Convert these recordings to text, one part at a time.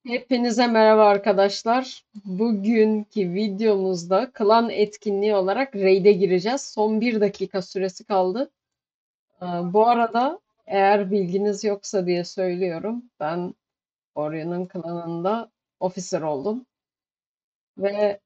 Hepinize merhaba arkadaşlar. Bugünkü videomuzda klan etkinliği olarak raid'e gireceğiz. Son bir dakika süresi kaldı. Bu arada eğer bilginiz yoksa diye söylüyorum. Ben Orion'un klanında officer oldum. Ve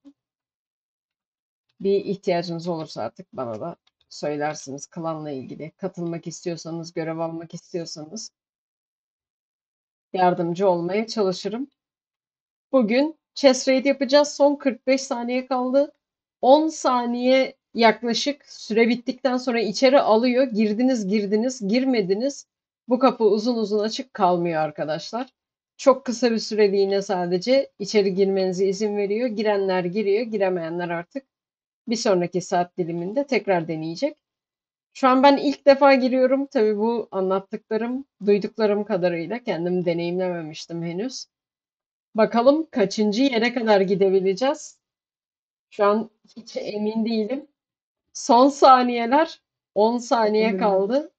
bir ihtiyacınız olursa artık bana da söylersiniz klanla ilgili. Katılmak istiyorsanız, görev almak istiyorsanız yardımcı olmaya çalışırım. Bugün chest raid yapacağız. Son 45 saniye kaldı. 10 saniye yaklaşık süre bittikten sonra içeri alıyor. Girdiniz, girdiniz, girmediniz. Bu kapı uzun uzun açık kalmıyor arkadaşlar. Çok kısa bir süreliğine sadece içeri girmenize izin veriyor. Girenler giriyor, giremeyenler artık bir sonraki saat diliminde tekrar deneyecek. Şu an ben ilk defa giriyorum. Tabii bu anlattıklarım, duyduklarım kadarıyla kendim deneyimlememiştim henüz. Bakalım kaçıncı yere kadar gidebileceğiz? Şu an hiç emin değilim. Son saniyeler. 10 saniye kaldı.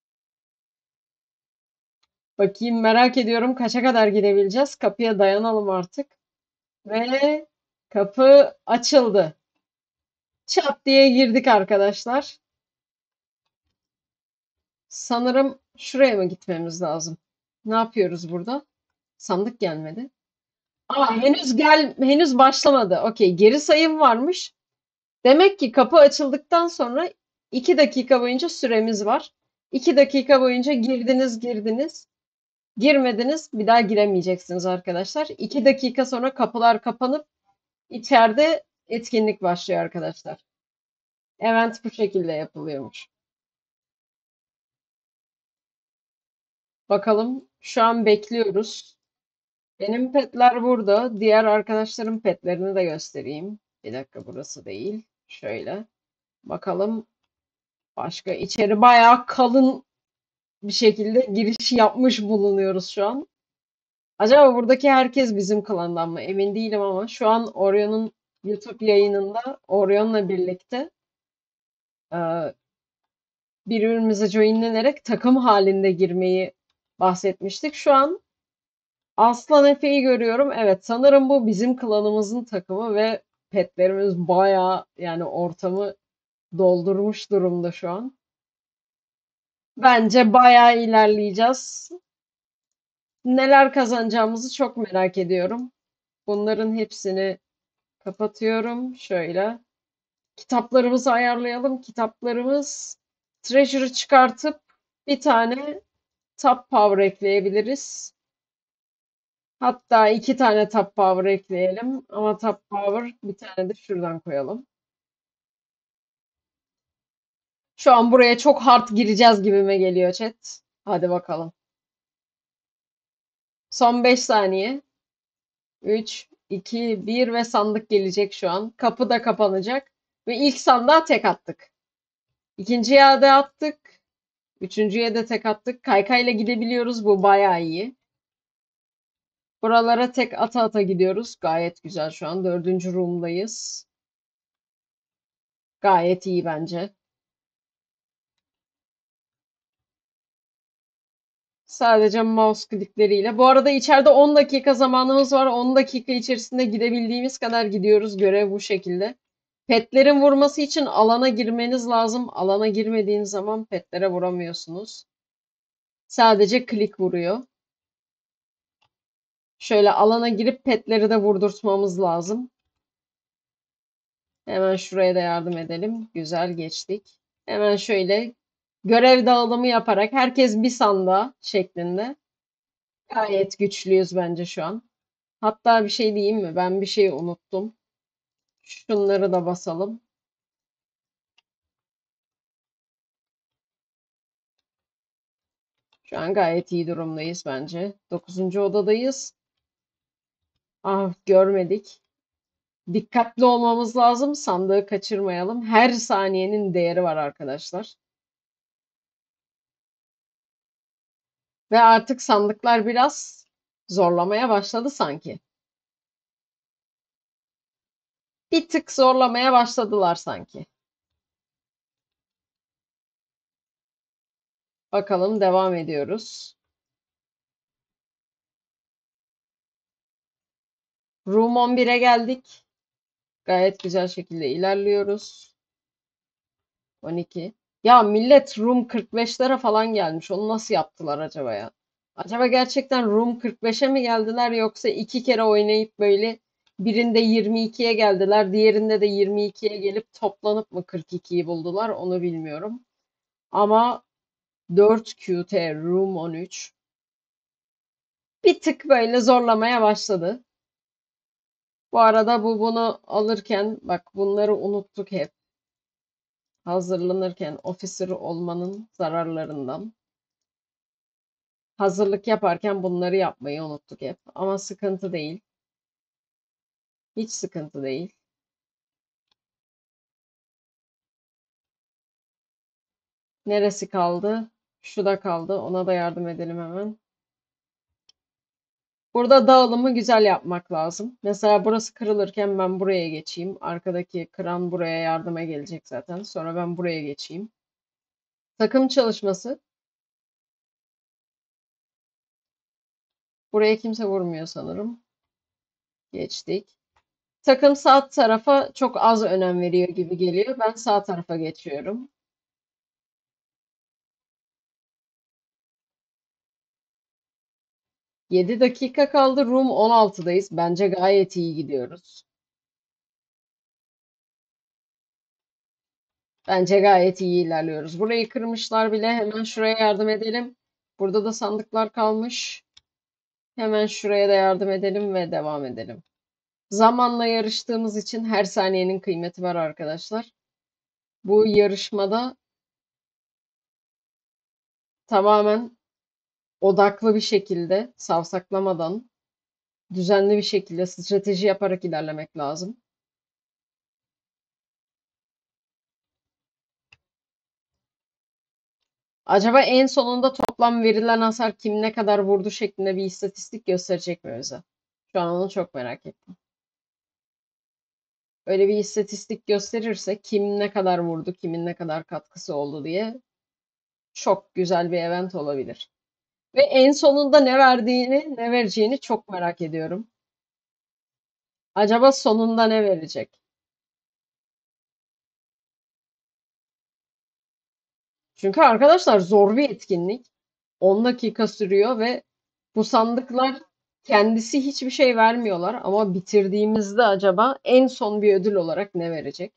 Bakayım merak ediyorum kaça kadar gidebileceğiz. Kapıya dayanalım artık. Ve kapı açıldı. Çat diye girdik arkadaşlar. Sanırım şuraya mı gitmemiz lazım? Ne yapıyoruz burada? Sandık gelmedi. Henüz başlamadı. Okey, geri sayım varmış. Demek ki kapı açıldıktan sonra 2 dakika boyunca süremiz var. 2 dakika boyunca girdiniz, girmediniz, bir daha giremeyeceksiniz arkadaşlar. 2 dakika sonra kapılar kapanıp içeride etkinlik başlıyor arkadaşlar. Event bu şekilde yapılıyormuş. Bakalım şu an bekliyoruz. Benim petler burada. Diğer arkadaşlarım petlerini de göstereyim. Bir dakika burası değil. Şöyle. Bakalım başka içeri bayağı kalın bir şekilde giriş yapmış bulunuyoruz şu an. Acaba buradaki herkes bizim klandan mı? Emin değilim ama şu an Orion'un YouTube yayınında Orion'la birlikte e, birbirimize joinlenerek takım halinde girmeyi bahsetmiştik. Şu an Aslan Efe'yi görüyorum. Evet, sanırım bu bizim klanımızın takımı ve petlerimiz bayağı yani ortamı doldurmuş durumda şu an. Bence bayağı ilerleyeceğiz. Neler kazanacağımızı çok merak ediyorum. Bunların hepsini kapatıyorum. Şöyle. Kitaplarımızı ayarlayalım. Kitaplarımız Treasure'ı çıkartıp bir tane Top Power ekleyebiliriz. Hatta iki tane Top Power ekleyelim. Ama Top Power bir tane de şuradan koyalım. Şu an buraya çok hard gireceğiz gibime geliyor chat. Hadi bakalım. Son 5 saniye. 3, 2, 1 ve sandık gelecek şu an. Kapı da kapanacak. Ve ilk sandığa tek attık. İkinciye de attık. Üçüncüye de tek attık. Kaykayla gidebiliyoruz. Bu bayağı iyi. Buralara tek ata ata gidiyoruz. Gayet güzel şu an. Dördüncü room'dayız. Gayet iyi bence. Sadece mouse klikleriyle. Bu arada içeride 10 dakika zamanımız var. 10 dakika içerisinde gidebildiğimiz kadar gidiyoruz. Görev bu şekilde. Petlerin vurması için alana girmeniz lazım. Alana girmediğiniz zaman petlere vuramıyorsunuz. Sadece klik vuruyor. Şöyle alana girip petleri de vurdurtmamız lazım. Hemen şuraya da yardım edelim. Güzel geçtik. Hemen şöyle görev dağılımı yaparak herkes bir sanda şeklinde. Gayet güçlüyüz bence şu an. Hatta bir şey diyeyim mi? Ben bir şey unuttum. Şunları da basalım. Şu an gayet iyi durumdayız bence. Dokuzuncu odadayız. Ah, görmedik. Dikkatli olmamız lazım. Sandığı kaçırmayalım. Her saniyenin değeri var arkadaşlar. Ve artık sandıklar biraz zorlamaya başladı sanki. Bir tık zorlamaya başladılar sanki. Bakalım devam ediyoruz. Room 11'e geldik. Gayet güzel şekilde ilerliyoruz. 12. Ya millet Room 45'lere falan gelmiş. Onu nasıl yaptılar acaba ya? Acaba gerçekten Room 45'e mi geldiler yoksa iki kere oynayıp böyle birinde 22'ye geldiler, diğerinde de 22'ye gelip toplanıp mı 42'yi buldular onu bilmiyorum. Ama 4 QT Room 13 bir tık böyle zorlamaya başladı. Bu arada bunu alırken bak bunları unuttuk hep. Hazırlanırken officer olmanın zararlarından. Hazırlık yaparken bunları yapmayı unuttuk hep. Ama sıkıntı değil. Hiç sıkıntı değil. Neresi kaldı? Şu da kaldı. Ona da yardım edelim hemen. Burada dağılımı güzel yapmak lazım. Mesela burası kırılırken ben buraya geçeyim. Arkadaki kıran buraya yardıma gelecek zaten. Sonra ben buraya geçeyim. Takım çalışması. Buraya kimse vurmuyor sanırım. Geçtik. Takım sağ tarafa çok az önem veriyor gibi geliyor. Ben sağ tarafa geçiyorum. 7 dakika kaldı. Room 16'dayız. Bence gayet iyi gidiyoruz. Bence gayet iyi ilerliyoruz. Burayı kırmışlar bile. Hemen şuraya yardım edelim. Burada da sandıklar kalmış. Hemen şuraya da yardım edelim ve devam edelim. Zamanla yarıştığımız için her saniyenin kıymeti var arkadaşlar. Bu yarışmada tamamen odaklı bir şekilde, savsaklamadan, düzenli bir şekilde strateji yaparak ilerlemek lazım. Acaba en sonunda toplam verilen hasar kim ne kadar vurdu şeklinde bir istatistik gösterecek mi bize? Şu an onu çok merak ettim. Öyle bir istatistik gösterirse kim ne kadar vurdu, kimin ne kadar katkısı oldu diye çok güzel bir event olabilir. Ve en sonunda ne verdiğini, ne vereceğini çok merak ediyorum. Acaba sonunda ne verecek? Çünkü arkadaşlar zor bir etkinlik. 10 dakika sürüyor ve bu sandıklar kendisi hiçbir şey vermiyorlar ama bitirdiğimizde acaba en son bir ödül olarak ne verecek?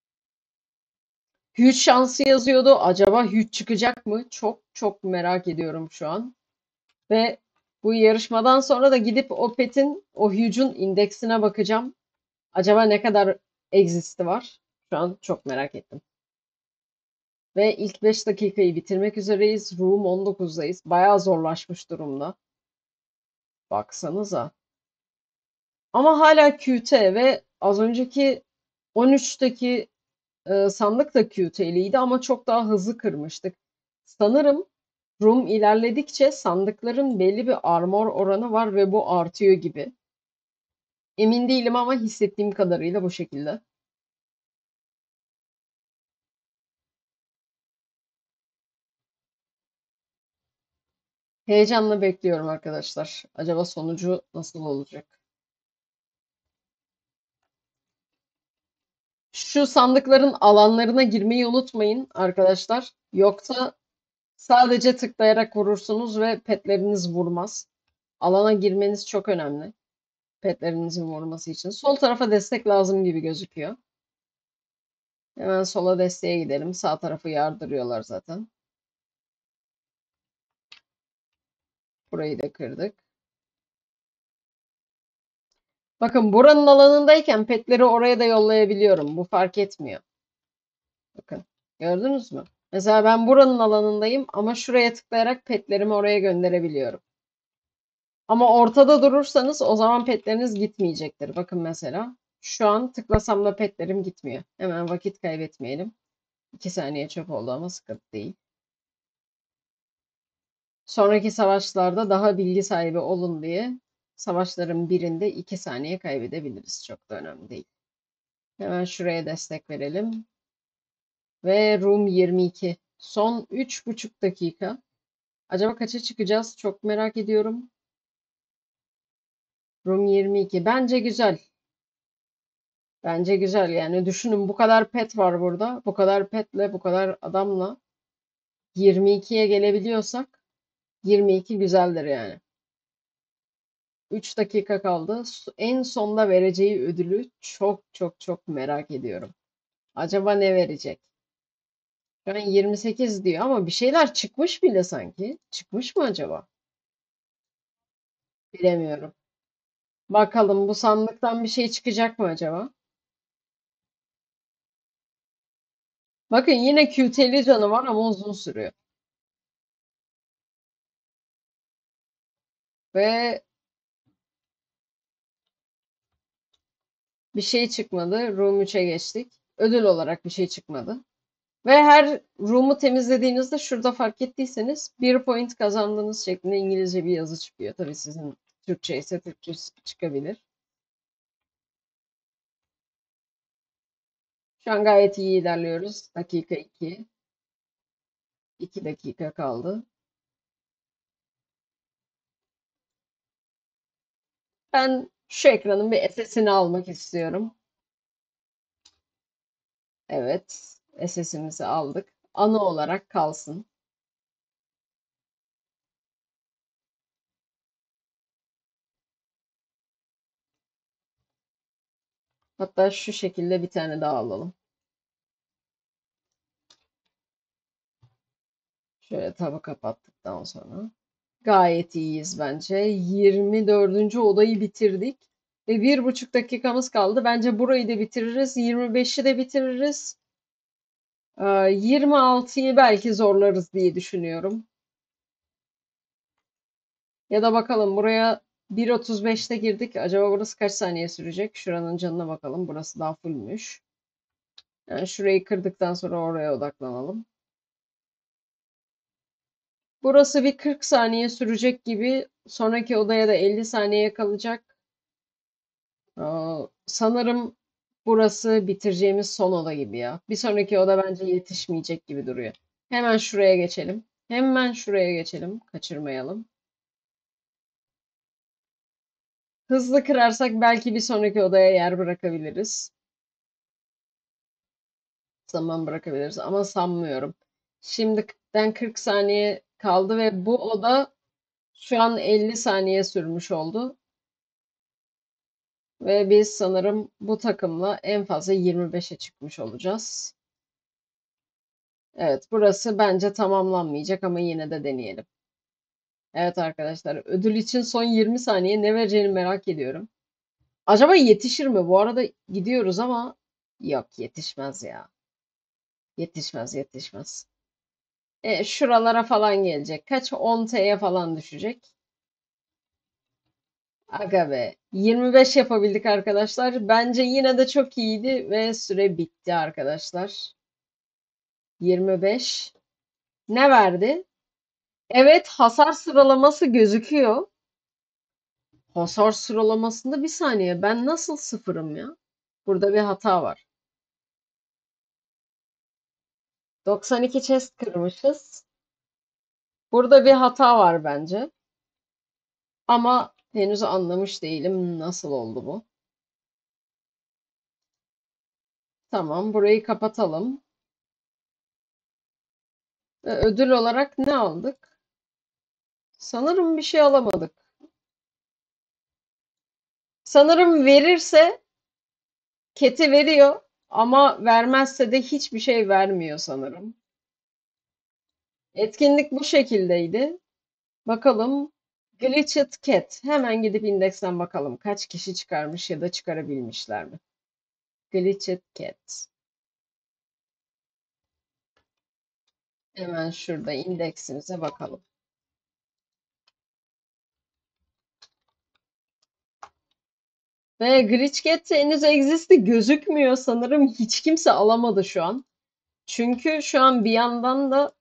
Huge şansı yazıyordu. Acaba Huge çıkacak mı? Çok çok merak ediyorum şu an. Ve bu yarışmadan sonra da gidip o petin, o Huge'un indeksine bakacağım. Acaba ne kadar exist'i var? Şu an çok merak ettim. Ve ilk 5 dakikayı bitirmek üzereyiz. Room 19'dayız. Bayağı zorlaşmış durumda. Baksanıza. Ama hala QT ve az önceki 13'teki sandık da QT'liydi ama çok daha hızlı kırmıştık. Sanırım Room ilerledikçe sandıkların belli bir armor oranı var ve bu artıyor gibi. Emin değilim ama hissettiğim kadarıyla bu şekilde. Heyecanla bekliyorum arkadaşlar. Acaba sonucu nasıl olacak? Şu sandıkların alanlarına girmeyi unutmayın arkadaşlar. Yoksa sadece tıklayarak vurursunuz ve petleriniz vurmaz. Alana girmeniz çok önemli. Petlerinizin vurması için. Sol tarafa destek lazım gibi gözüküyor. Hemen sola desteğe gidelim. Sağ tarafı yardırıyorlar zaten. Burayı da kırdık. Bakın buranın alanındayken petleri oraya da yollayabiliyorum. Bu fark etmiyor. Bakın. Gördünüz mü? Mesela ben buranın alanındayım ama şuraya tıklayarak petlerimi oraya gönderebiliyorum. Ama ortada durursanız o zaman petleriniz gitmeyecektir. Bakın mesela şu an tıklasam da petlerim gitmiyor. Hemen vakit kaybetmeyelim. 2 saniye çöp oldu ama sıkıntı değil. Sonraki savaşlarda daha bilgi sahibi olun diye savaşların birinde 2 saniye kaybedebiliriz. Çok da önemli değil. Hemen şuraya destek verelim. Ve Room 22. Son 3,5 dakika. Acaba kaça çıkacağız? Çok merak ediyorum. Room 22. Bence güzel. Bence güzel. Yani düşünün bu kadar pet var burada. Bu kadar petle, bu kadar adamla 22'ye gelebiliyorsak 22 güzeldir yani. 3 dakika kaldı. En sonda vereceği ödülü çok çok çok merak ediyorum. Acaba ne verecek? Şu an 28 diyor ama bir şeyler çıkmış bile sanki. Çıkmış mı acaba? Bilemiyorum. Bakalım bu sandıktan bir şey çıkacak mı acaba? Bakın yine QT'li canı var ama uzun sürüyor. Ve bir şey çıkmadı. Room 3'e geçtik. Ödül olarak bir şey çıkmadı. Ve her room'u temizlediğinizde şurada fark ettiyseniz bir point kazandığınız şeklinde İngilizce bir yazı çıkıyor. Tabii sizin Türkçe ise Türkçe çıkabilir. Şu an gayet iyi ilerliyoruz. Dakika 2. 2 dakika kaldı. Ben şu ekranın bir SS'ini almak istiyorum. Evet. SS'imizi aldık. Anı olarak kalsın. Hatta şu şekilde bir tane daha alalım. Şöyle tabu kapattıktan sonra. Gayet iyiyiz bence. 24. odayı bitirdik. Ve 1,5 dakikamız kaldı. Bence burayı da bitiririz. 25'i de bitiririz. 26'yı belki zorlarız diye düşünüyorum. Ya da bakalım buraya 1.35'te girdik. Acaba burası kaç saniye sürecek? Şuranın canına bakalım. Burası daha fullmüş. Yani şurayı kırdıktan sonra oraya odaklanalım. Burası bir 40 saniye sürecek gibi. Sonraki odaya da 50 saniye kalacak. Sanırım burası bitireceğimiz son oda gibi ya. Bir sonraki oda bence yetişmeyecek gibi duruyor. Hemen şuraya geçelim. Hemen şuraya geçelim. Kaçırmayalım. Hızlı kırarsak belki bir sonraki odaya yer bırakabiliriz. Zaman bırakabiliriz ama sanmıyorum. Şimdiden 40 saniye kaldı ve bu oda şu an 50 saniye sürmüş oldu. Ve biz sanırım bu takımla en fazla 25'e çıkmış olacağız. Evet, burası bence tamamlanmayacak ama yine de deneyelim. Evet arkadaşlar, ödül için son 20 saniye ne vereceğini merak ediyorum. Acaba yetişir mi? Bu arada gidiyoruz ama yok yetişmez ya. Yetişmez, yetişmez. Şuralara falan gelecek. Kaç? 10 T'ye falan düşecek. Aga be. 25 yapabildik arkadaşlar. Bence yine de çok iyiydi ve süre bitti arkadaşlar. 25. Ne verdi? Evet, hasar sıralaması gözüküyor. Hasar sıralamasında bir saniye. Ben nasıl sıfırım ya? Burada bir hata var. 92 chest kırmışız. Burada bir hata var bence. Ama henüz anlamış değilim nasıl oldu bu. Tamam, burayı kapatalım. Ve ödül olarak ne aldık? Sanırım bir şey alamadık. Sanırım verirse keti veriyor ama vermezse de hiçbir şey vermiyor sanırım. Etkinlik bu şekildeydi. Bakalım. Glitched Cat. Hemen gidip indeksten bakalım. Kaç kişi çıkarmış ya da çıkarabilmişler mi? Glitched Cat. Hemen şurada indeksimize bakalım. Ve Glitch Cat henüz exist'i gözükmüyor sanırım. Hiç kimse alamadı şu an. Çünkü şu an bir yandan da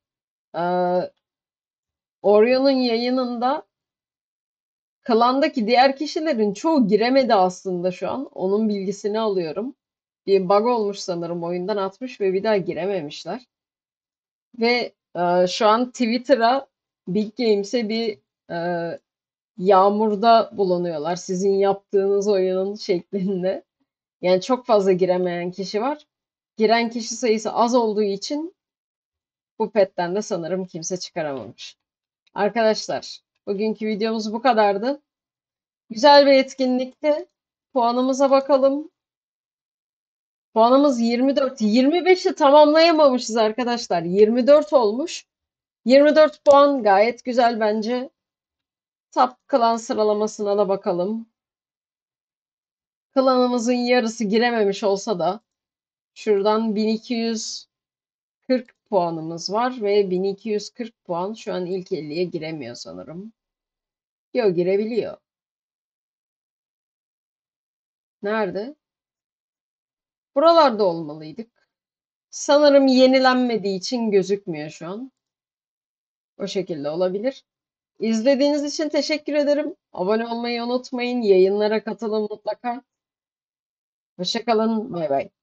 Orion'un yayınında klandaki diğer kişilerin çoğu giremedi aslında şu an. Onun bilgisini alıyorum. Bir bug olmuş sanırım oyundan atmış ve bir daha girememişler. Ve şu an Twitter'a Big Games'e bir yağmurda bulunuyorlar sizin yaptığınız oyunun şeklinde. Yani çok fazla giremeyen kişi var. Giren kişi sayısı az olduğu için bu petten de sanırım kimse çıkaramamış. Arkadaşlar, bugünkü videomuz bu kadardı. Güzel bir etkinlikti. Puanımıza bakalım. Puanımız 24. 25'i tamamlayamamışız arkadaşlar. 24 olmuş. 24 puan gayet güzel bence. Top klan sıralamasına da bakalım. Klanımızın yarısı girememiş olsa da şuradan 1240 puanımız var ve 1240 puan şu an ilk 50'ye giremiyor sanırım. Yok, girebiliyor. Nerede? Buralarda olmalıydık. Sanırım yenilenmediği için gözükmüyor şu an. O şekilde olabilir. İzlediğiniz için teşekkür ederim. Abone olmayı unutmayın. Yayınlara katılın mutlaka. Hoşça kalın. Bay bay.